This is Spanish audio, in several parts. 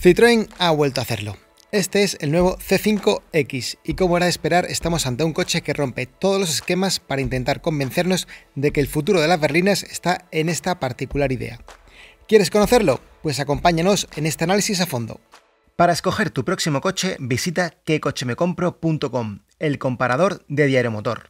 Citroën ha vuelto a hacerlo. Este es el nuevo C5X y como era de esperar estamos ante un coche que rompe todos los esquemas para intentar convencernos de que el futuro de las berlinas está en esta particular idea. ¿Quieres conocerlo? Pues acompáñanos en este análisis a fondo. Para escoger tu próximo coche visita quecochemecompro.com, el comparador de Diario Motor.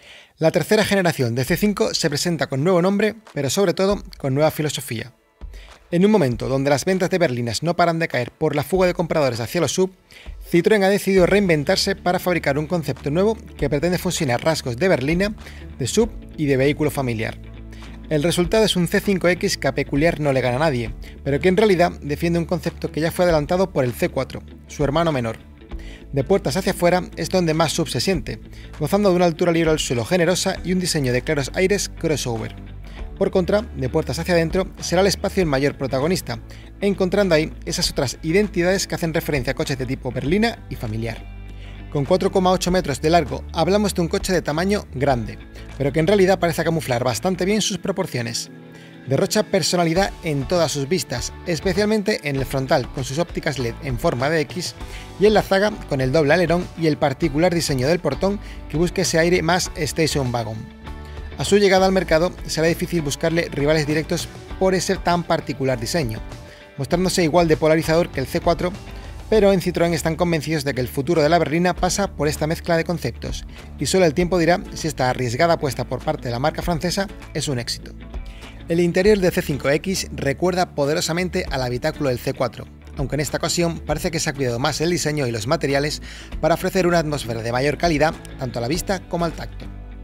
La tercera generación de C5 se presenta con nuevo nombre, pero sobre todo con nueva filosofía. En un momento donde las ventas de berlinas no paran de caer por la fuga de compradores hacia los SUV, Citroën ha decidido reinventarse para fabricar un concepto nuevo que pretende fusionar rasgos de berlina, de SUV y de vehículo familiar. El resultado es un C5X que a peculiar no le gana a nadie, pero que en realidad defiende un concepto que ya fue adelantado por el C4, su hermano menor. De puertas hacia afuera es donde más SUV se siente, gozando de una altura libre al suelo generosa y un diseño de claros aires crossover. Por contra, de puertas hacia adentro será el espacio el mayor protagonista, encontrando ahí esas otras identidades que hacen referencia a coches de tipo berlina y familiar. Con 4,8 metros de largo hablamos de un coche de tamaño grande, pero que en realidad parece camuflar bastante bien sus proporciones. Derrocha personalidad en todas sus vistas, especialmente en el frontal con sus ópticas LED en forma de X y en la zaga con el doble alerón y el particular diseño del portón que busca ese aire más station wagon. A su llegada al mercado será difícil buscarle rivales directos por ese tan particular diseño, mostrándose igual de polarizador que el C4, pero en Citroën están convencidos de que el futuro de la berlina pasa por esta mezcla de conceptos, y solo el tiempo dirá si esta arriesgada apuesta por parte de la marca francesa es un éxito. El interior del C5X recuerda poderosamente al habitáculo del C4, aunque en esta ocasión parece que se ha cuidado más el diseño y los materiales para ofrecer una atmósfera de mayor calidad tanto a la vista como al tacto.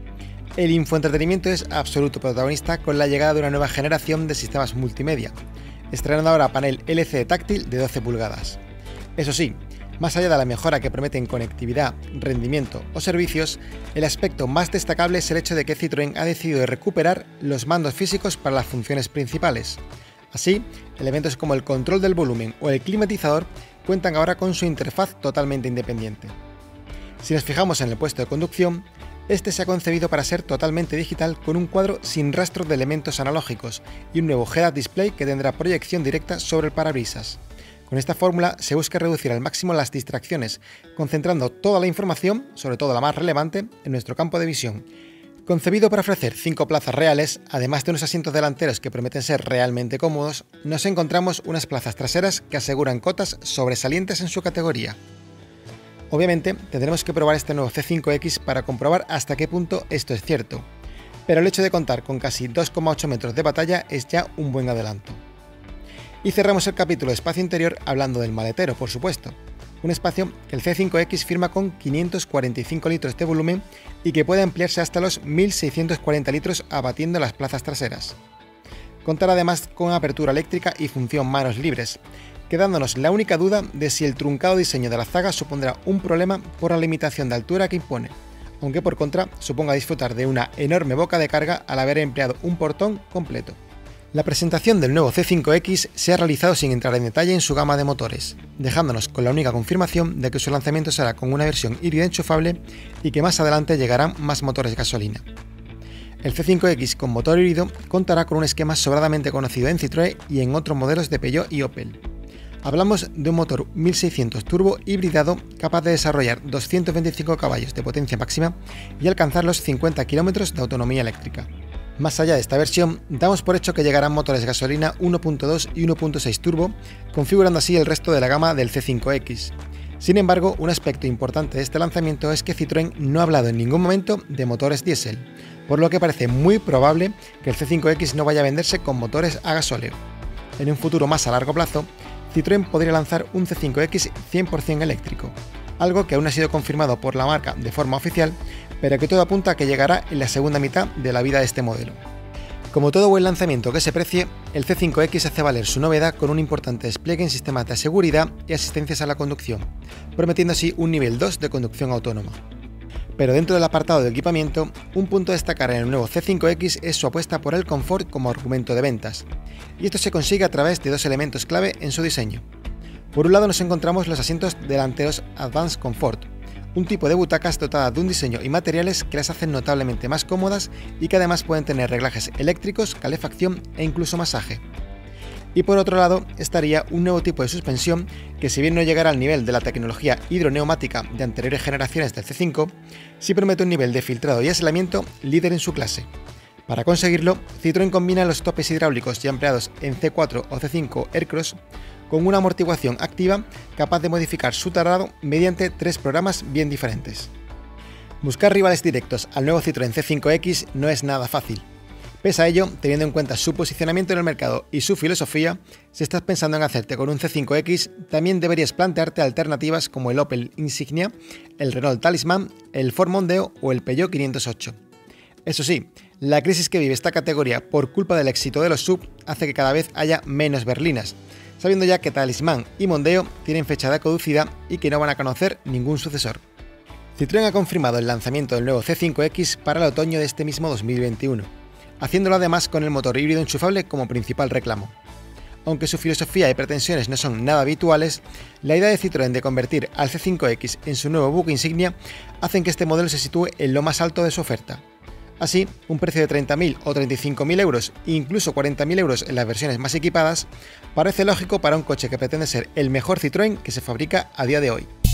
El infoentretenimiento es absoluto protagonista con la llegada de una nueva generación de sistemas multimedia, estrenando ahora panel LCD táctil de 12 pulgadas. Eso sí, más allá de la mejora que promete en conectividad, rendimiento o servicios, el aspecto más destacable es el hecho de que Citroën ha decidido recuperar los mandos físicos para las funciones principales. Así, elementos como el control del volumen o el climatizador cuentan ahora con su interfaz totalmente independiente. Si nos fijamos en el puesto de conducción, este se ha concebido para ser totalmente digital con un cuadro sin rastro de elementos analógicos y un nuevo head-up display que tendrá proyección directa sobre el parabrisas. Con esta fórmula se busca reducir al máximo las distracciones, concentrando toda la información, sobre todo la más relevante, en nuestro campo de visión. Concebido para ofrecer 5 plazas reales, además de unos asientos delanteros que prometen ser realmente cómodos, nos encontramos unas plazas traseras que aseguran cotas sobresalientes en su categoría. Obviamente, tendremos que probar este nuevo C5X para comprobar hasta qué punto esto es cierto, pero el hecho de contar con casi 2,8 metros de batalla es ya un buen adelanto. Y cerramos el capítulo de espacio interior hablando del maletero, por supuesto, un espacio que el C5X firma con 545 litros de volumen y que puede ampliarse hasta los 1640 litros abatiendo las plazas traseras. Contará además con apertura eléctrica y función manos libres, quedándonos la única duda de si el truncado diseño de la zaga supondrá un problema por la limitación de altura que impone, aunque por contra suponga disfrutar de una enorme boca de carga al haber empleado un portón completo. La presentación del nuevo C5X se ha realizado sin entrar en detalle en su gama de motores, dejándonos con la única confirmación de que su lanzamiento será con una versión híbrida enchufable y que más adelante llegarán más motores de gasolina. El C5X con motor híbrido contará con un esquema sobradamente conocido en Citroën y en otros modelos de Peugeot y Opel. Hablamos de un motor 1600 turbo hibridado capaz de desarrollar 225 caballos de potencia máxima y alcanzar los 50 km de autonomía eléctrica. Más allá de esta versión, damos por hecho que llegarán motores de gasolina 1.2 y 1.6 turbo, configurando así el resto de la gama del C5X. Sin embargo, un aspecto importante de este lanzamiento es que Citroën no ha hablado en ningún momento de motores diésel, por lo que parece muy probable que el C5X no vaya a venderse con motores a gasóleo. En un futuro más a largo plazo, Citroën podría lanzar un C5X 100% eléctrico, algo que aún no ha sido confirmado por la marca de forma oficial, pero que todo apunta a que llegará en la segunda mitad de la vida de este modelo. Como todo buen lanzamiento que se precie, el C5X hace valer su novedad con un importante despliegue en sistemas de seguridad y asistencias a la conducción, prometiendo así un nivel 2 de conducción autónoma. Pero dentro del apartado de equipamiento, un punto a destacar en el nuevo C5X es su apuesta por el confort como argumento de ventas, y esto se consigue a través de dos elementos clave en su diseño. Por un lado nos encontramos los asientos delanteros Advanced Comfort, un tipo de butacas dotadas de un diseño y materiales que las hacen notablemente más cómodas y que además pueden tener reglajes eléctricos, calefacción e incluso masaje. Y por otro lado estaría un nuevo tipo de suspensión que, si bien no llegará al nivel de la tecnología hidroneumática de anteriores generaciones del C5, sí promete un nivel de filtrado y aislamiento líder en su clase. Para conseguirlo, Citroën combina los topes hidráulicos ya empleados en C4 o C5 Aircross con una amortiguación activa capaz de modificar su traslado mediante 3 programas bien diferentes. Buscar rivales directos al nuevo Citroën C5X no es nada fácil. Pese a ello, teniendo en cuenta su posicionamiento en el mercado y su filosofía, si estás pensando en hacerte con un C5X, también deberías plantearte alternativas como el Opel Insignia, el Renault Talisman, el Ford Mondeo o el Peugeot 508. Eso sí, la crisis que vive esta categoría por culpa del éxito de los SUV hace que cada vez haya menos berlinas, sabiendo ya que Talisman y Mondeo tienen fecha de caducidad y que no van a conocer ningún sucesor. Citroën ha confirmado el lanzamiento del nuevo C5X para el otoño de este mismo 2021, haciéndolo además con el motor híbrido enchufable como principal reclamo. Aunque su filosofía y pretensiones no son nada habituales, la idea de Citroën de convertir al C5X en su nuevo buque insignia hacen que este modelo se sitúe en lo más alto de su oferta. Así, un precio de 30.000 o 35.000 euros e incluso 40.000 euros en las versiones más equipadas parece lógico para un coche que pretende ser el mejor Citroën que se fabrica a día de hoy.